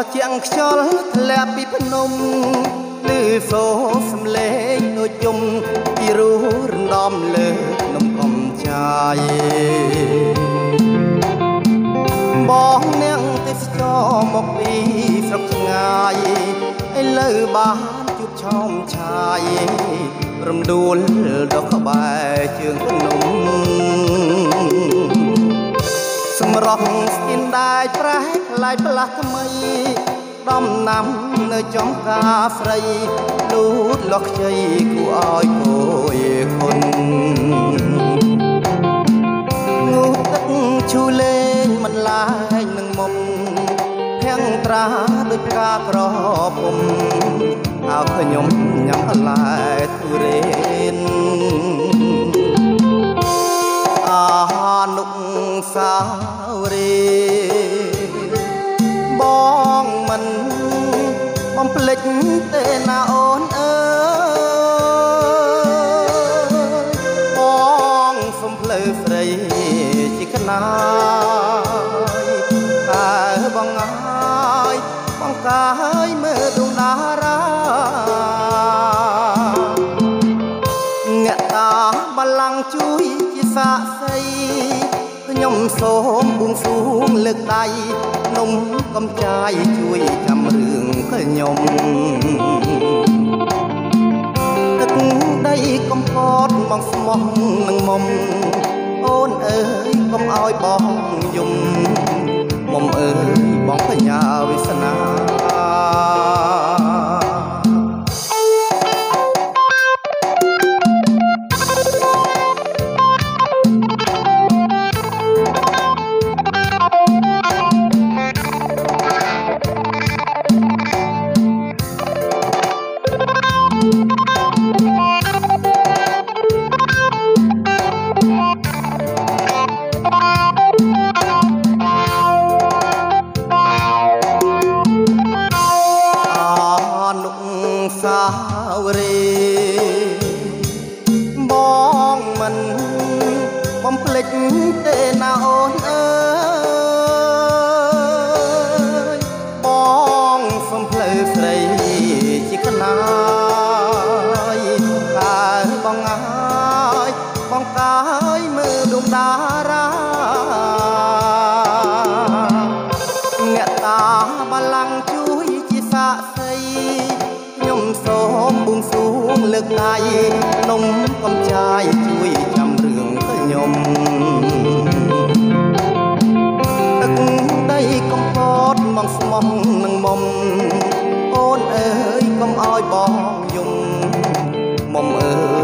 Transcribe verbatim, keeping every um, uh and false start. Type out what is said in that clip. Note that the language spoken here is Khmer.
ជាងខ្យល់ធ្លាក់ពីភ្នំឮសូរសំឡេងដូចយំពីរੂរំដំលើនំកំចាយបងនាងទេសចរមកពីស្រុកឆ្ងាយឥឡូវបានជួបឆោមឆាយរំដួលដល់ក្បែរជើងភ្នំសម្រស់ស្គិនដែរប្រែក្លាយផ្លាស់ថ្មីដំណាំនៅចំការស្រីលូតលាស់ខ្ចីគួរឲ្យគយគុណងូតទឹកឈូលេងមិនឡាយនឹងមុំភាំងត្រាដូចផ្កាក្រពុំអើខ្ញុំញ៉ាំបន្លែទុរេនអានុសាវរីបងមិនបំភ្លេចទេណាអូនអើយបងសំភ្លៅស្រីជាកណាយតើបងអើយបងកាយមើលដួងតារាអ្នកតាបល្ល័ង្កជួយជាសាក្សីខ្ញុំសូមបួងសួងលើកដៃនំកំចាយជួយចាំរឿងខ្ញុំទឹកដីកំពតបងស្មោះនឹងមុំអូនអើយកុំឲ្យបងយំមុំអើយបងបញ្ញាវាសនាសាវរីបងមិនបំភ្លេចទេណាអូនអើយបងសំភ្លៅស្រីជាកណាយតើបងអើយបងកាយមើលដួងតារាអ្នកតាបល្ល័ង្កជួយជាសាក្សីខ្ញុំសូមបួងសួងលើកដៃនំកំចាយជួយចាំរឿងខ្ញុំទឹកដីកំពតមកស្មោះនឹងមុំអូនអើយកុំឲ្យបងយំមុំអើយ